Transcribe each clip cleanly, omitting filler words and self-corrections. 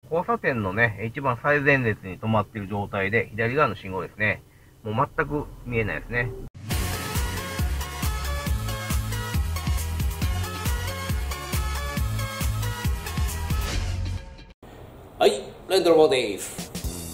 交差点のね、一番最前列に止まっている状態で、左側の信号ですね。もう全く見えないですね。 はい、レントロボーです。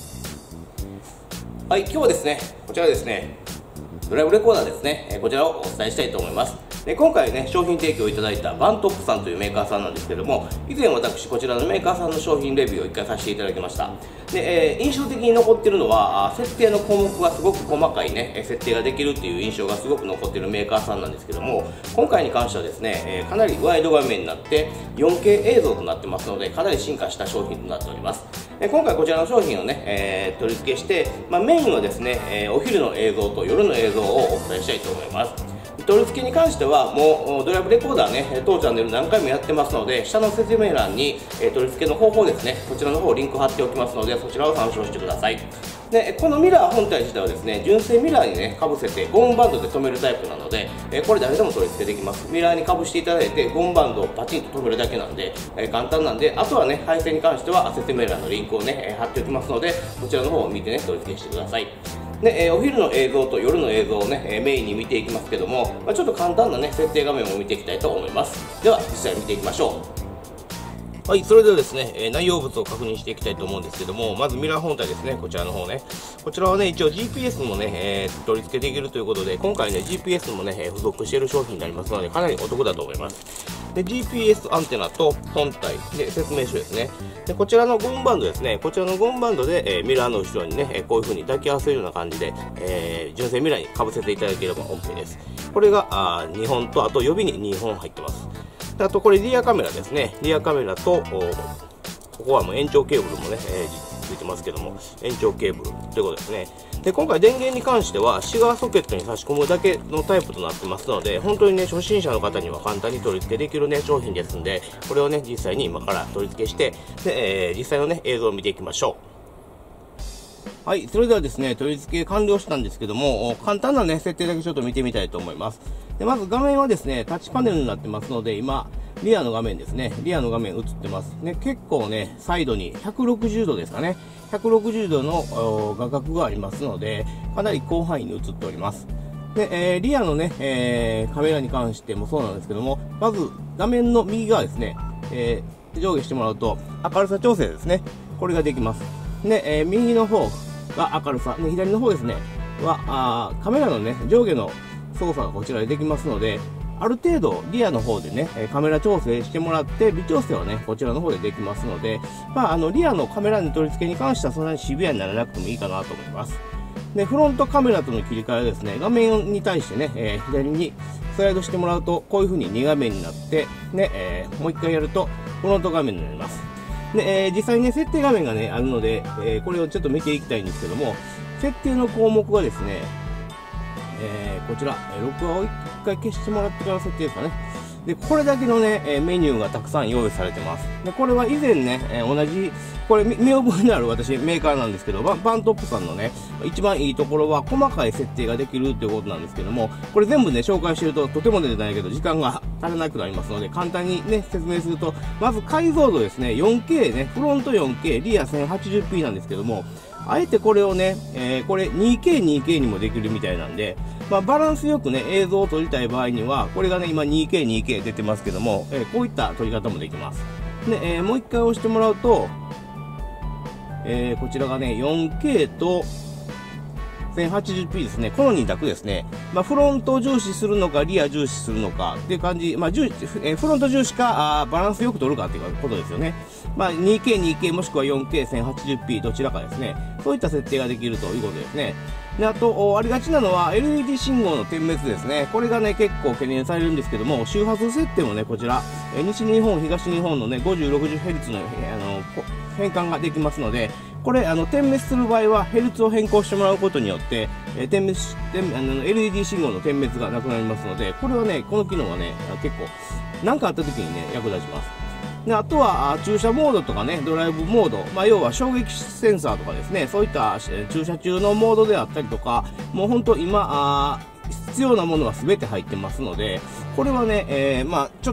はい、今日はですね、こちらですね、ドライブレコーダーですね、こちらをお伝えしたいと思います。で今回ね、商品提供いただいたバントップさんというメーカーさんなんですけども、以前私こちらのメーカーさんの商品レビューを1回させていただきました。で、印象的に残っているのは、設定の項目がすごく細かいね、設定ができるっていう印象がすごく残っているメーカーさんなんですけども、今回に関してはですね、かなりワイド画面になって 4K 映像となってますので、かなり進化した商品となっております。今回こちらの商品をね、取り付けして、メインはですね、お昼の映像と夜の映像をお伝えしたいと思います。取り付けに関してはもうドライブレコーダーね、当チャンネル何回もやってますので、下の説明欄に取り付けの方法ですね、こちらの方リンク貼っておきますので、そちらを参照してください。でこのミラー本体自体はですね、純正ミラーにねかぶせてゴムバンドで留めるタイプなので、これ誰でも取り付けできます。ミラーにかぶしていただいてゴムバンドをパチンと留めるだけなんで、簡単なんで、あとはね配線に関しては説明欄のリンクをね、貼っておきますので、そちらの方を見てね取り付けしてください。で、お昼の映像と夜の映像をね、メインに見ていきますけども、ちょっと簡単なね設定画面を見ていきたいと思います。では実際見ていきましょう。はい、それではですね、内容物を確認していきたいと思うんですけども、まずミラー本体ですね、こちらの方ね。こちらはね、一応 GPS もね、取り付けできるということで、今回ね、GPS もね、付属している商品になりますので、かなりお得だと思います。で、GPS アンテナと本体で説明書ですね。で、こちらのゴムバンドですね、こちらのゴムバンドで、ミラーの後ろにね、こういう風に抱き合わせるような感じで、純正ミラーにかぶせていただければ OK です。これが2本と、あと予備に2本入ってます。あとこれリアカメラですね。リアカメラと、ここはもう延長ケーブルもね、ついてますけども、延長ケーブルということですね。で、今回電源に関しては、シガーソケットに差し込むだけのタイプとなってますので、本当にね、初心者の方には簡単に取り付けできるね、商品ですんで、これをね、実際に今から取り付けして、で、実際のね、映像を見ていきましょう。はい、それではですね、取り付け完了したんですけども、簡単なね、設定だけちょっと見てみたいと思います。で、まず画面はですね、タッチパネルになってますので、今、リアの画面ですね、リアの画面映ってます。ね、結構ね、サイドに160度ですかね、160度の画角がありますので、かなり広範囲に映っております。で、リアのね、カメラに関してもそうなんですけども、まず画面の右側ですね、上下してもらうと、明るさ調整ですね、これができます。で、右の方が明るさ、ね、左の方ですね、は、カメラのね、上下の操作がこちらでできますので、ある程度リアの方でね、カメラ調整してもらって、微調整はね、こちらの方でできますので、リアのカメラの取り付けに関してはそんなにシビアにならなくてもいいかなと思います。で、フロントカメラとの切り替えはですね、画面に対してね、左にスライドしてもらうと、こういう風に2画面になって、ね、もう一回やると、フロント画面になります。で、実際にね、設定画面がね、あるので、これをちょっと見ていきたいんですけども、設定の項目はですね、こちら、録画を一回消してもらってから設定ですかね。で、これだけのね、メニューがたくさん用意されてます。で、これは以前ね、同じ、これ見覚えのある私メーカーなんですけど、バントップさんのね、一番いいところは細かい設定ができるっていうことなんですけども、これ全部ね、紹介してるととても出てないけど、時間が足らなくなりますので、簡単にね、説明すると、まず解像度ですね、4K ね、フロント 4K、リア 1080p なんですけども、あえてこれをね、これ 2K にもできるみたいなんで、バランスよくね、映像を撮りたい場合には、これがね、今 2K 出てますけども、こういった撮り方もできます。で、もう一回押してもらうと、こちらがね、4K と 1080p ですね。この2択ですね。フロントを重視するのか、リア重視するのかっていう感じ。フロント重視か、バランスよく撮るかっていうことですよね。2K もしくは 4K1080p どちらかですね。そういった設定ができるということですね。で、あと、ありがちなのは LED 信号の点滅ですね。これがね、結構懸念されるんですけども、周波数設定もね、こちら、西日本、東日本のね、50、60Hz の、変換ができますので、これ、点滅する場合は、ヘルツを変更してもらうことによって、LED 信号の点滅がなくなりますので、これはね、この機能はね、結構、何かあった時にね、役立ちます。で、あとは、駐車モードとかね、ドライブモード、要は衝撃センサーとかですね、そういった駐車中のモードであったりとか、もう本当今、必要なものが全て入ってますので、これはね、ちょっと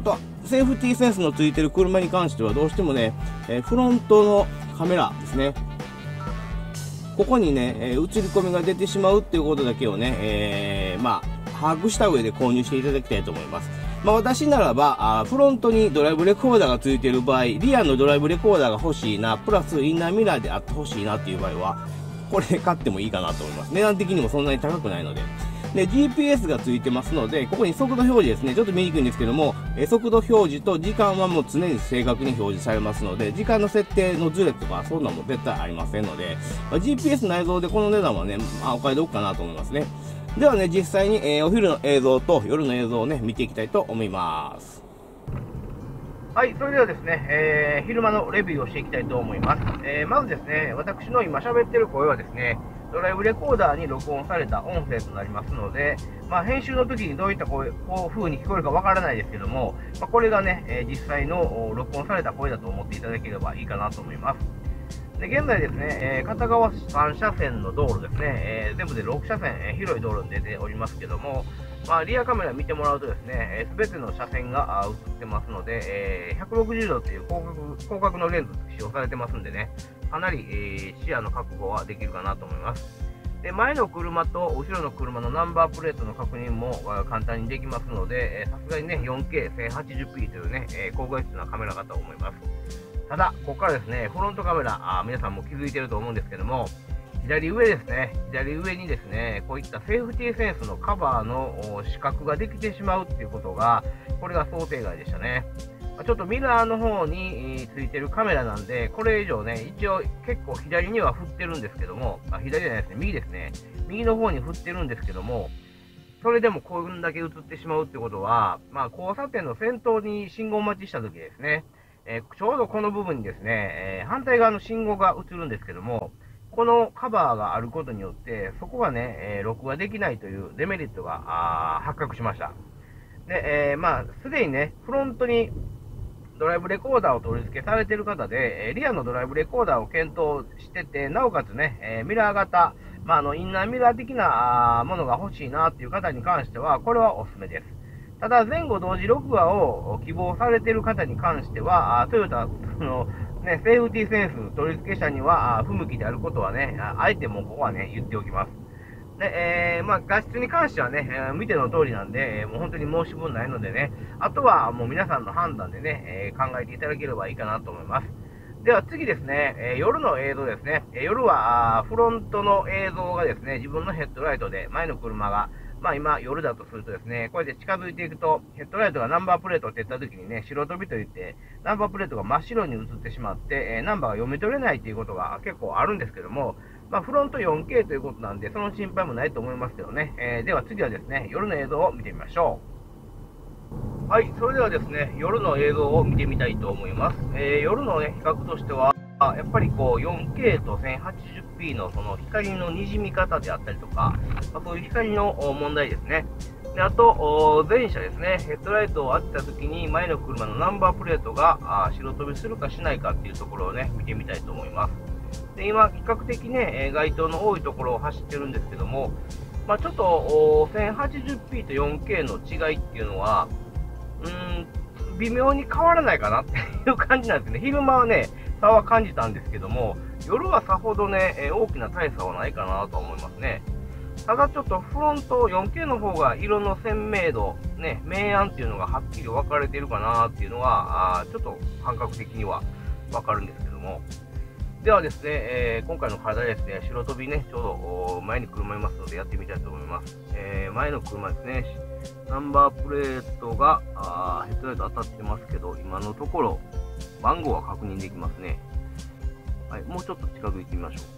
セーフティーセンスのついてる車に関してはどうしてもね、フロントのカメラですね、ここにね、映り込みが出てしまうっていうことだけをね、把握した上で購入していただきたいと思います。私ならば、フロントにドライブレコーダーがついている場合、リアのドライブレコーダーが欲しいな、プラスインナーミラーであって欲しいなっていう場合は、これ買ってもいいかなと思います。値段的にもそんなに高くないので。で、GPS がついてますので、ここに速度表示ですね、ちょっと見にくいんですけども、速度表示と時間はもう常に正確に表示されますので、時間の設定のズレとか、そんなのも絶対ありませんので、GPS 内蔵でこの値段はね、お買い得かなと思いますね。ではね、実際に、お昼の映像と夜の映像をね、見ていきたいと思います。 はい、それではですね、昼間のレビューをしていきたいと思います。まずですね、私の今喋ってる声はですね、ドライブレコーダーに録音された音声となりますので、編集の時にどういった声、こう風に聞こえるかわからないですけども、これがね、実際の録音された声だと思っていただければいいかなと思います。で現在ですね、片側3車線の道路ですね、全部で6車線、広い道路に出ておりますけども、リアカメラ見てもらうとですね、すべての車線が映ってますので、160度という広角のレンズ使用されてますんでね、かなり、視野の確保はできるかなと思います。で前の車と後ろの車のナンバープレートの確認も簡単にできますので、さすがにね、4K1080p というね、高画質なカメラかと思います。ただ、ここからですね、フロントカメラ、皆さんも気づいていると思うんですけども、左上ですね、左上にですね、こういったセーフティーセンスのカバーの死角ができてしまうっていうことが、これが想定外でしたね。ちょっとミラーの方についてるカメラなんで、これ以上ね、一応結構左には振ってるんですけども、左じゃないですね、右ですね。右の方に振ってるんですけども、それでもこんだけ映ってしまうってことは、交差点の先頭に信号待ちした時ですね、ちょうどこの部分にですね、反対側の信号が映るんですけども、このカバーがあることによって、そこがね、録画できないというデメリットが発覚しました。で、すでにね、フロントにドライブレコーダーを取り付けされている方で、リアのドライブレコーダーを検討してて、なおかつね、ミラー型、インナーミラー的なものが欲しいなっていう方に関しては、これはおすすめです。ただ、前後同時録画を希望されている方に関しては、トヨタ、セーフティーセンス取り付け者には不向きであることはね、あえてもうここはね、言っておきます。で、画質に関してはね、見ての通りなんで、もう本当に申し分ないのでね、あとはもう皆さんの判断でね、考えていただければいいかなと思います。では次ですね、夜の映像ですね。夜はフロントの映像がですね、自分のヘッドライトで前の車が、今夜だとするとですね、こうやって近づいていくと、ヘッドライトがナンバープレートを照った時にね、白飛びといって、ナンバープレートが真っ白に映ってしまって、ナンバーが読み取れないということが結構あるんですけども、フロント 4K ということなんで、その心配もないと思いますけどね。では次はですね、夜の映像を見てみましょう。はい、それではですね、夜の映像を見てみたいと思います。夜のね、比較としては、やっぱりこう 4K と 1080p のその光の滲み方であったりとか、そういう光の問題ですね。であと、前車ですね、ヘッドライトを当てた時に前の車のナンバープレートが白飛びするかしないかっていうところをね、見てみたいと思います。で今、比較的ね、街灯の多いところを走ってるんですけども、ちょっと 1080p と 4K の違いっていうのは、微妙に変わらないかなっていう感じなんですね。昼間はね、差は感じたんですけども、夜はさほどね、大きな大差はないかなと思いますね。ただちょっとフロント 4K の方が色の鮮明度、ね、明暗っていうのがはっきり分かれているかなっていうのは、ちょっと感覚的には分かるんですけども。ではですね、今回の課題ですね、白飛びね、ちょうど前に車いますのでやってみたいと思います。前の車ですね、ナンバープレートがヘッドライト当たってますけど、今のところ番号は確認できますね。はい、もうちょっと近づいてみましょう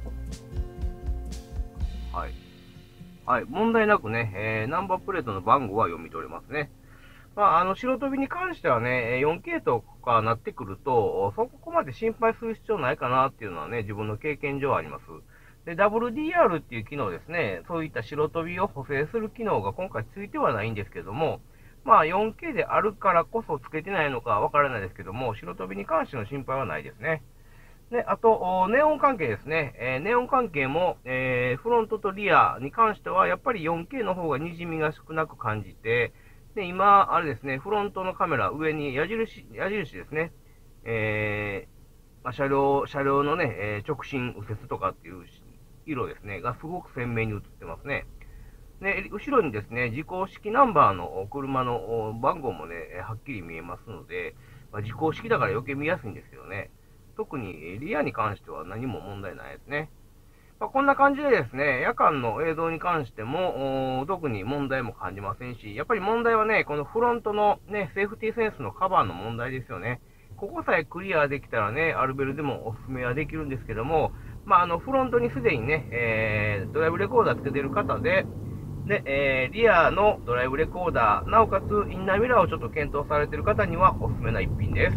か。はい。はい、問題なくね、ナンバープレートの番号は読み取れますね。白飛びに関してはね、4K とかなってくると、そこまで心配する必要ないかなっていうのはね、自分の経験上あります。で、WDR っていう機能ですね、そういった白飛びを補正する機能が今回ついてはないんですけども、4K であるからこそつけてないのかわからないですけども、白飛びに関しての心配はないですね。で、あと、ネオン関係ですね。ネオン関係も、フロントとリアに関しては、やっぱり 4K の方が滲みが少なく感じて、 で、今、あれですね、フロントのカメラ、上に矢印ですね。車両のね、直進、右折とかっていう色ですね、がすごく鮮明に映ってますね。で、後ろにですね、自動式ナンバーの車の番号もね、はっきり見えますので、自動式だから余計見やすいんですけどね。特にリアに関しては何も問題ないですね。こんな感じでですね、夜間の映像に関しても、特に問題も感じませんし、やっぱり問題はね、このフロントのね、セーフティーセンスのカバーの問題ですよね。ここさえクリアできたらね、アルベルでもおすすめはできるんですけども、フロントにすでにね、ドライブレコーダーつけてる方で、リアのドライブレコーダー、なおかつインナーミラーをちょっと検討されている方にはおすすめな一品です。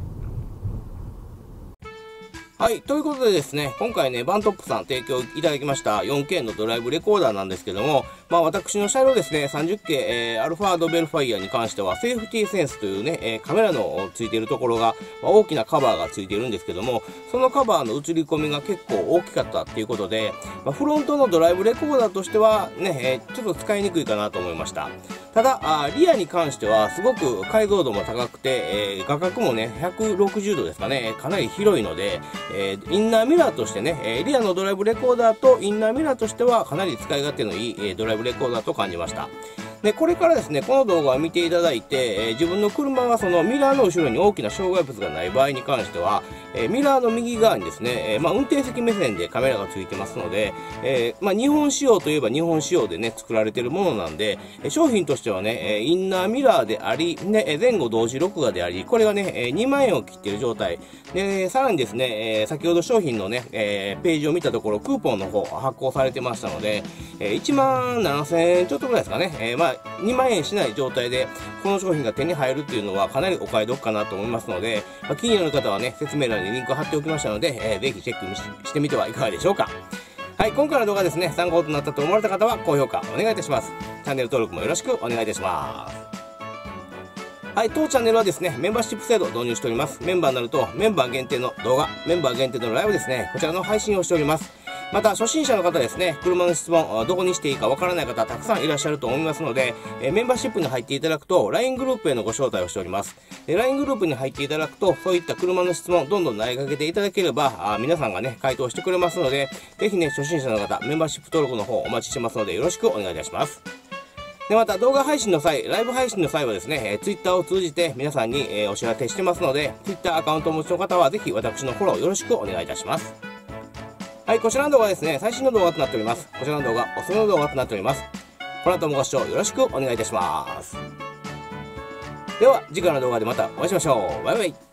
はい。ということでですね、今回ね、バントップさん提供いただきました 4K のドライブレコーダーなんですけども、私の車両ですね、30系、アルファードベルファイアに関しては、セーフティーセンスというね、カメラのついているところが、大きなカバーがついているんですけども、そのカバーの映り込みが結構大きかったっていうことで、フロントのドライブレコーダーとしてはね、ちょっと使いにくいかなと思いました。ただ、リアに関しては、すごく解像度も高くて、画角もね、160度ですかね、かなり広いので、インナーミラーとしてね、リアのドライブレコーダーとインナーミラーとしてはかなり使い勝手のいい、ドライブレコーダーと感じました。で、これからですね、この動画を見ていただいて、自分の車がそのミラーの後ろに大きな障害物がない場合に関しては、ミラーの右側にですね、運転席目線でカメラがついてますので、日本仕様といえば日本仕様でね、作られているものなんで、商品としてはね、インナーミラーであり、ね、前後同時録画であり、これがね、2万円を切っている状態。で、さらにですね、先ほど商品のね、ページを見たところ、クーポンの方発行されてましたので、1万7000円ちょっとぐらいですかね、2万円しない状態で、この商品が手に入るっていうのはかなりお買い得かなと思いますので、気になる方はね、説明欄にリンクを貼っておきましたので、ぜひチェックしてみてはいかがでしょうか。はい、今回の動画ですね、参考となったと思われた方は高評価お願いいたします。チャンネル登録もよろしくお願いいたします。はい、当チャンネルはですね、メンバーシップ制度を導入しております。メンバーになると、メンバー限定の動画、メンバー限定のライブですね、こちらの配信をしております。また、初心者の方ですね、車の質問、どこにしていいかわからない方、たくさんいらっしゃると思いますので、メンバーシップに入っていただくと、LINE グループへのご招待をしております。LINE グループに入っていただくと、そういった車の質問、どんどん投げかけていただければ、皆さんがね、回答してくれますので、ぜひね、初心者の方、メンバーシップ登録の方お待ちしてますので、よろしくお願いいたします。で、また動画配信の際、ライブ配信の際はですね、Twitter を通じて皆さんに、お知らせしてますので、Twitter アカウントをお持ちの方は、ぜひ私のフォローよろしくお願いいたします。はい、こちらの動画はですね、最新の動画となっております。こちらの動画、おすすめの動画となっております。この後もご視聴よろしくお願いいたします。では、次回の動画でまたお会いしましょう。バイバイ。